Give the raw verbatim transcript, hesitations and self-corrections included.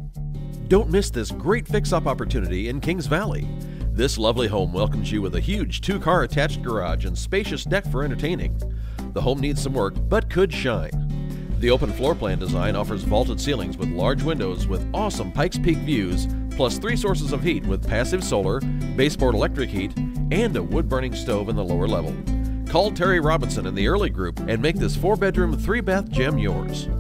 Don't miss this great fix-up opportunity in Kings Valley. This lovely home welcomes you with a huge two-car attached garage and spacious deck for entertaining. The home needs some work, but could shine. The open floor plan design offers vaulted ceilings with large windows with awesome Pikes Peak views, plus three sources of heat with passive solar, baseboard electric heat, and a wood-burning stove in the lower level. Call Terry Robinson in the Early Group and make this four-bedroom, three-bath gem yours.